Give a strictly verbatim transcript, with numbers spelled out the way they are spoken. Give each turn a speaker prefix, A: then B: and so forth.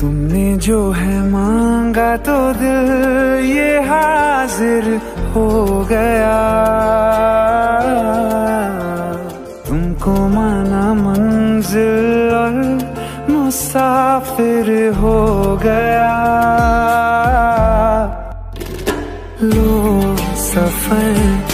A: तुमने जो है मांगा तो दिल ये हाजिर हो गया, तुमको माना मंजिल और मुसाफिर हो गया। लो सफर